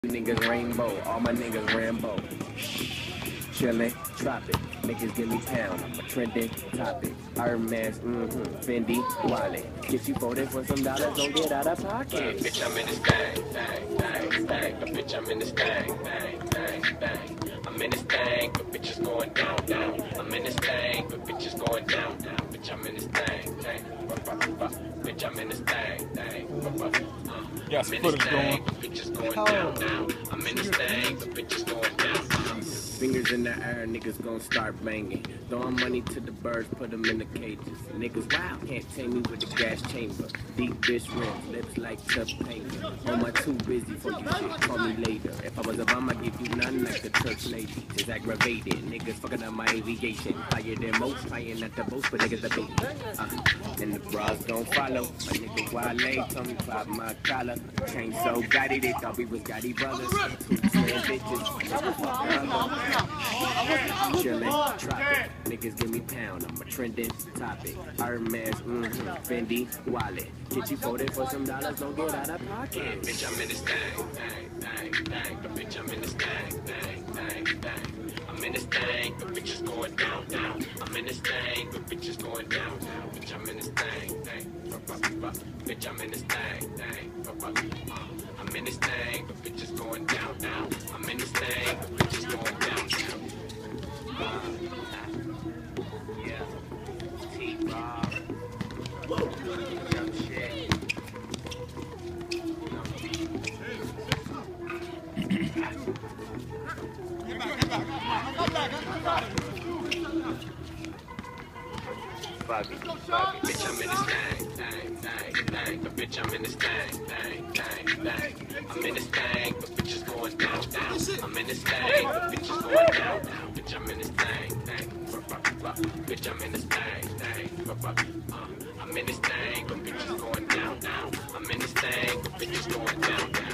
Niggas rainbow, all my niggas Rambo. Chillin', tropic, niggas give me pound. I'm a trending topic. Hermes, Fendi, wallet. Get you voted for some dollars, don't get out of pocket. Bitch, I'm in this thing, thing, thing. Bitch, I'm in this thing, thing, thing. I'm in this thing, but bitch is going down, down. I'm in this thing, but bitch is going down, down. Bitch, I'm in this thing, thing. Bitch, I'm in this thing, thing. Yeah, I'm in this thing, but bitch is going down, down. I'm in this thing, but bitch is going down, down. Fingers in the air, niggas gon' start banging. Throwing money to the birds, put them in the cages. Niggas wild, can't tame me with the gas chamber. Deep dish rims, lips like tough paper. Oh, my too busy for you shit, call me later. If I was a bum, I'd give you none like the church lady. It's aggravated, niggas fucking up my aviation. Higher than most, trying not to boast, but niggas a baby. And the bras don't follow. My nigga Wale told me pop my collar. Chain so gaudy, they thought we was Gotti brothers. Two twin bitches, chillin', tropic, niggas give me pound, I'm a trending topic. Hermes, Fendi, wallet. Get you voted for some dollars, don't get out of pocket. Bitch, I'm in this thing, thing, thing. But bitch, I'm in this thing, thing, thing. I'm in this thing, but bitch is going down, down. I'm in this thing, but bitch is going down, down. Bitch, I'm in this thing, thing. Bitch, I'm in this thing, thing. I'm in this thing, but bitch is going down, down. I'm in this thing, but bitch is going down, down. Yeah, T-Rob. Young shit. Bobby. Bitch, I'm in this thing, thing, thing, thing. But bitch, I'm in this thing, thing, thing, thing. I'm in this thing, but bitch is going down, down. I'm in this thing, but bitch is going down, down. Bitch, I'm in this thing, thing. Bitch, I'm in this thing, thing. I'm in this thing, but bitch is going down, down. I'm in this thing, but bitch is going down, down.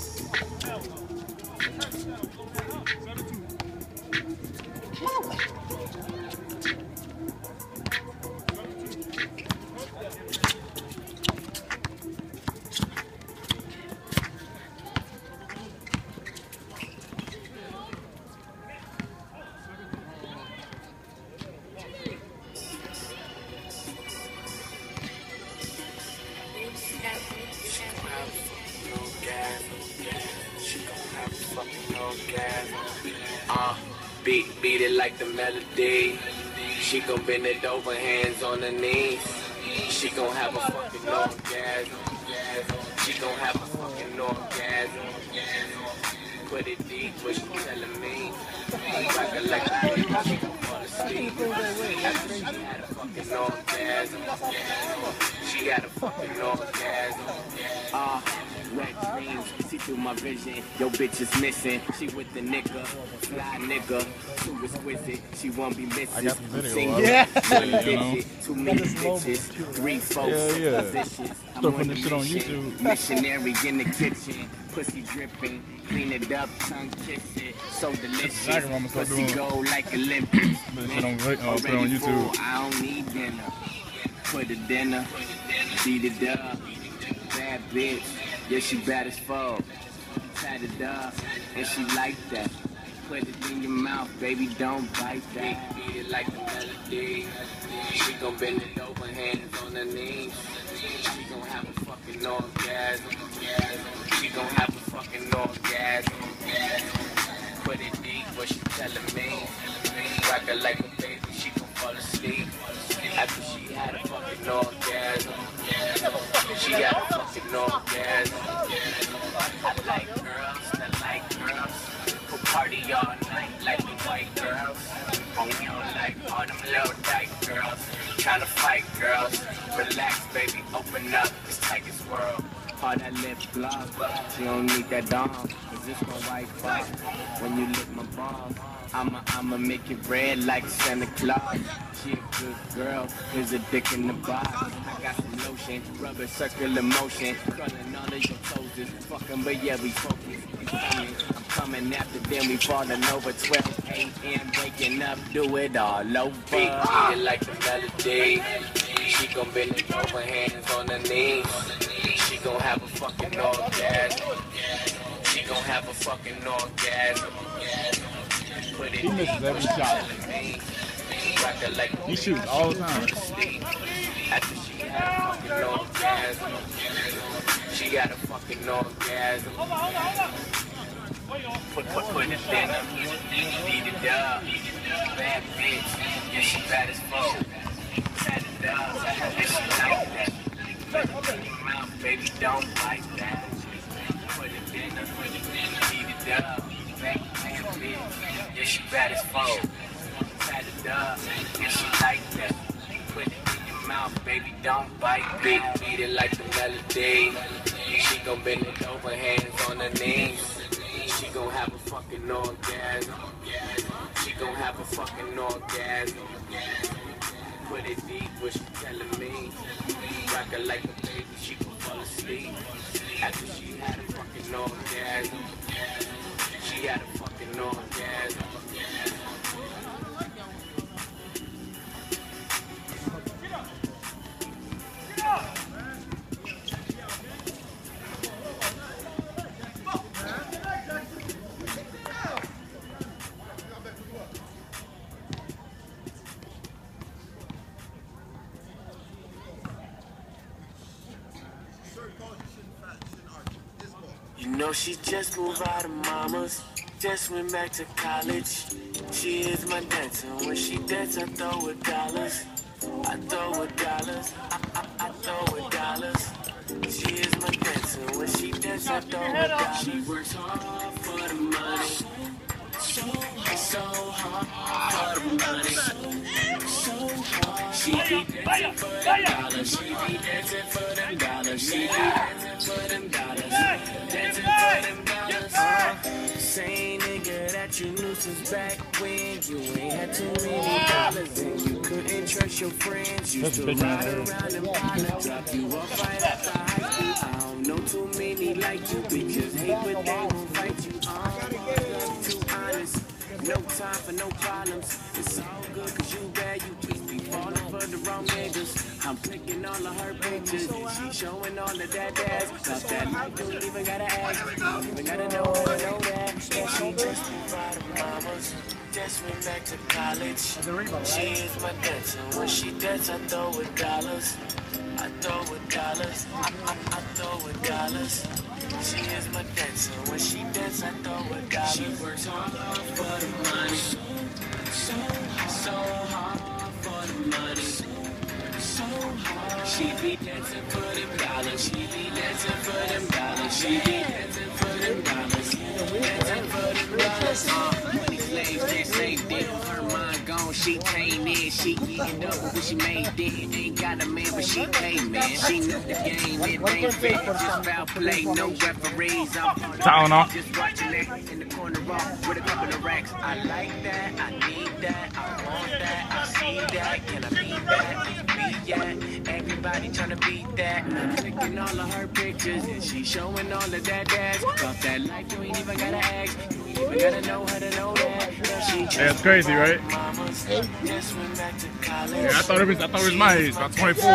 Beat it like the melody. She gon' bend it over, hands on her knees. She gon' have a fucking orgasm. She gon' have a fucking orgasm. Put it deep, what she telling me? Rock her like a baby, she gon' fall asleep. After she had a fucking orgasm. She had a fucking orgasm. Wet dreams, see through my vision. Yo, bitch is missing. She with the nigga, fly nigga, too exquisite. She won't be missing. I got the video. Yeah. One digit, too many bitches, 3 folks, positions. I'm putting this shit on YouTube. Missionary in the kitchen, pussy dripping, clean it up, tongue kiss it, so delicious. Pussy go like Olympics. Put it on YouTube. I don't need dinner. Put the dinner, beat it up. Bad bitch. Yeah, she bad as fuck. Tied it up, and she like that. Put it in your mouth, baby, don't bite that. Beat it like the melody. She gon' bend it over, hands on her knees. She gon' have a fucking orgasm. She gon' have a fucking orgasm. Put it deep, what she telling me? Rock her like a baby, she gon' fall asleep. After she had a fucking orgasm. She had a fucking orgasm. I like girls who party all night like the white girls. And we don't like all them little dyke girls tryna fight girls. Relax, baby, open up, it's Tiger's world. All that lip gloss, she don't need that dong. Cause this my white box. When you lick my balls, I'ma make it red like Santa Claus. She a good girl, there's a dick in the box. I got some lotion, rubber circular motion, curling all of your toes. Fucking, but yeah, we focus. I'm coming after them, we falling over 12 a.m. waking up, do it all over. Beat it like the melody. She gon' bend it over, hands on her knees. She gon' have a fucking orgasm. She gon' have a fucking orgasm. Put it He misses every shot. He shoots all the time. After she had a fucking orgasm, she got a fucking orgasm. Put it in her, beat it up. Bad bitch, yeah, she bad as fuck. Bad it up, yeah, she like that. Put it in your mouth, baby, don't like that. Put it in her, beat it up. Bad bitch, yeah, she bad as fuck. Bad it up, yeah, she like that. Put it in your mouth, baby, don't bite. Beat it like the melody. She gon' bend it over, hands on her knees. She gon' have a fucking orgasm. She gon' have a fucking orgasm. Put it deep, what she telling me. Rock her like a baby, she gon' fall asleep. After she had a fucking orgasm. She had a fucking orgasm. You know she just moved out of mama's, just went back to college. She is my dancer, when she dance I throw her dollars. I throw her dollars, I throw her dollars. She is my dancer, when she dance I throw her dollars. She works hard for the money, so hard for the money. She be dancing for them dollars, she be dancing for them dollars, she be dancing for them dollars, dancing for them dollars. Same nigga that you knew since back when you ain't had too many dollars and you couldn't trust your friends. You still ride around and partner, drop you off right after high school. I don't know too many like you, bitches hate but they won't fight you. Too honest, no time for no problems. It's all good cause you bad, you just be falling for the wrong niggas. I'm clicking all of her pictures, she showing all of that ass. Got that life, don't even gotta ask, don't even gotta know how to know that. And she just moved out of mama's, just went back to college. She is my dancer, when she dance I throw her dollars. I throw her dollars, I throw her dollars. She is my dancer, when she dance I throw her dollars. She works hard for the money, so hard for the money. She be dancing for them dollars, she be dancing for them dollars, she be dancing for them dollars, dancing for them dollars. Money slaves, that same thing, her mind gone, she came in, she eating up what she made it. Ain't got a man, but she came, man. She knew the game, it ain't fair, just foul play, no referees. I'm just watching that in the corner off with a couple of racks. I like that, I need that, I want that, I see that, can I be that? Everybody tryna beat that. I'm clicking all of her pictures and she showing all of that ass. Got that life, you ain't even gotta ask. You ain't even gotta know how to know that. Yeah, it's crazy, right? Yeah, I thought it was my age, about 24.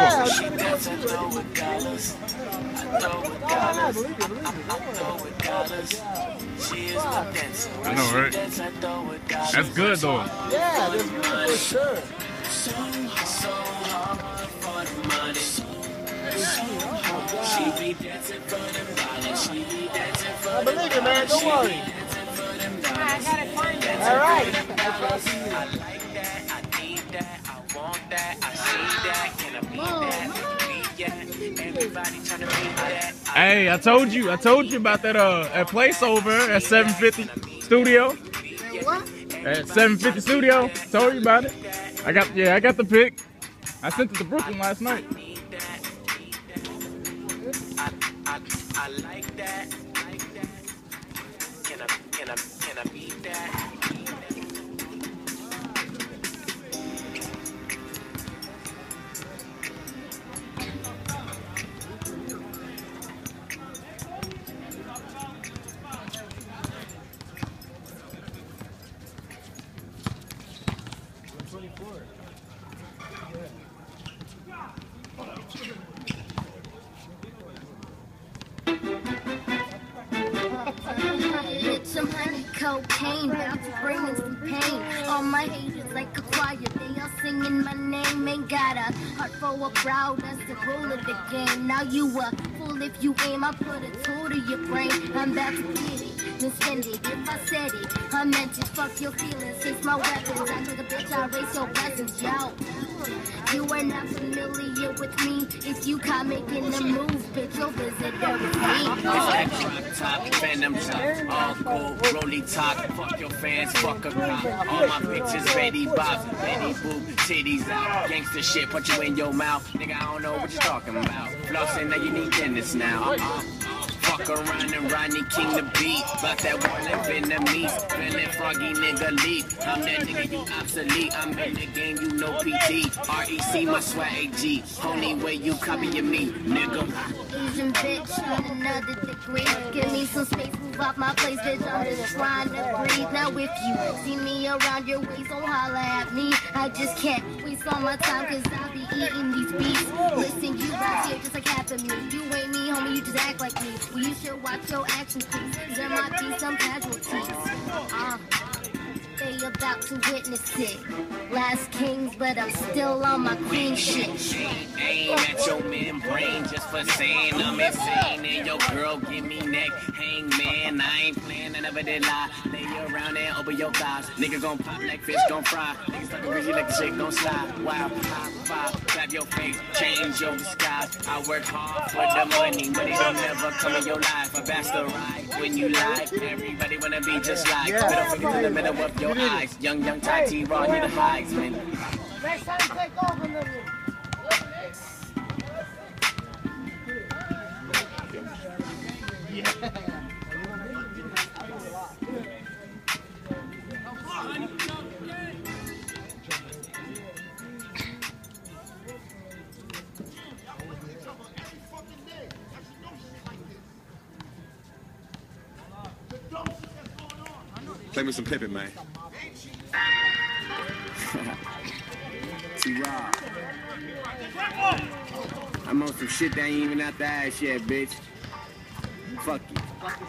I know, right? That's good though. Yeah, that's good for sure. So hard for the money. She be dancing for them dollars. She be dancing for them dollars. I believe you, man. Don't worry. I gotta find it. All right. I like that. I need that. I want that. I see that. Can I be that? Everybody trying to be that. Hey, I told you about that place over at 750 Studio. At 750 Studio, told you about it. I got the pic. I sent it to Brooklyn last night. I like that. Can I be that? cocaine, about to bring in some pain. All my haters like a choir, they all singing my name. Ain't got a heart for a crowd, that's the rule of the game. Now you a fool if you aim, I put a tool to your brain. I'm about to get it, then spend it. If I said it, I meant it. Fuck your feelings, taste my weapons. Act like a bitch, I raise your blessings, yo. You are not familiar with me. If you can't making the move, bitch, you'll visit with me. Top, phantom top, all gold, rolly top. Fuck your fans, fuck a cop. All my bitches, Betty Bob, Betty Boop, titties out. Gangsta shit, put you in your mouth. Nigga, I don't know what you talking about. Flossing, now you need dentist now. Fuck around and Rodney King the beat. About that one that Vietnamese. Feeling froggy nigga leave. I'm that nigga, you obsolete. I'm in the game, you know PT. REC, my swag AG. Only way you copying me, nigga. Asian bitch on another degree. Give me some space, move off my place, bitch. I'm just trying to breathe. Now if you see me around your waist, don't holler at me. I just can't waste all my time, cause I'll be eating these beats. Listen, you right here just like half of me. You ain't me, homie, you just act like me. Well, you should watch your actions, please. There might be some casualties. They about to witness it. Last kings, but I'm still on my queen shit. Aim at your membrane just for saying I'm insane. And your girl give me neck hang, man. I ain't playing, I never did lie. Lay you around and open your thighs. Nigga gon' pop like fish gon' fry. Niggas fucking greasy like the shit gon' slide. Wow, pop, grab your face, change your disguise. I work hard for the money, money don't never come in your life. A bastard ride when you lie. Everybody wanna be just like. Middle finger to the middle of your eyes. Young Tati Raw, you the Heisman. Next time, take over the room. Play me some Pippin, man. T-Rob. I'm on some shit that ain't even out the ass yet, bitch. Fuck you.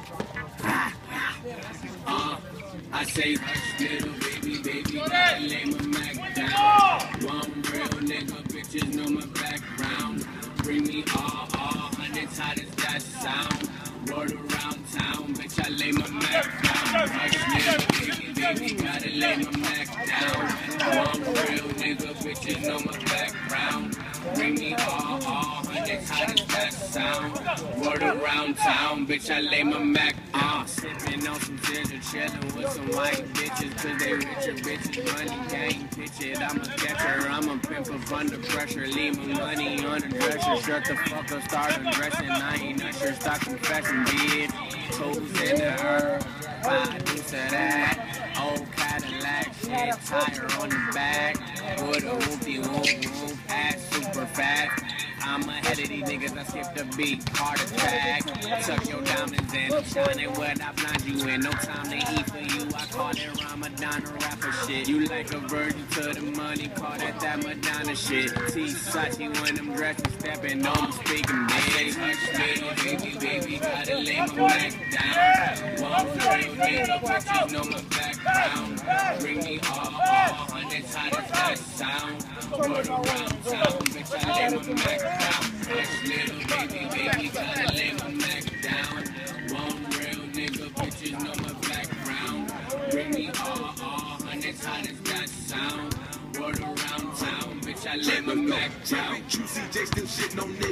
I say, hush, little baby, gotta lay my Mac down. One real nigga, bitches know my background. Bring me all, 100 how does that sound? Word around town, bitch, I lay my Mac down. Hush, little baby, gotta lay my Mac down. One real nigga, bitches know my background. Bring me all, 100 how does that sound? Word around town, bitch, I lay my Mac down. Sipping on some ginger, chillin' with some white bitches, cause they richer bitches, money gang, pitch it. I'm a catcher, I'm a pimp up under pressure, leave my money on the dresser, shut the fuck up, start undressing, I ain't usher, stop confessing, bitch. Toes in the herb, 5 deuce of that, old Cadillac, shit, tire on the back, with a whoopty-whoop, ass super fat. I'm ahead of these niggas, I skip the beat, heart attack. Tuck your diamonds in, I'm shining what I blind you in. No time to eat for you, I call it Ramadan or rapper shit. You like a virgin to the money, call that Madonna shit. T-Sachi when I'm dressing, stepping on, I'm speaking big. Hush, little baby, gotta lay my back down. One real nigga, but you know my background. Bring me all, 100 how does that sound? Word around town, bitch, I lay my Mac down. Hush, little baby, gotta lay my Mac down. One real nigga, bitches know my background. Bring me all, 100 how does that sound? Word around town, bitch, I lay my Mac down. Juicy J still shitting on niggas.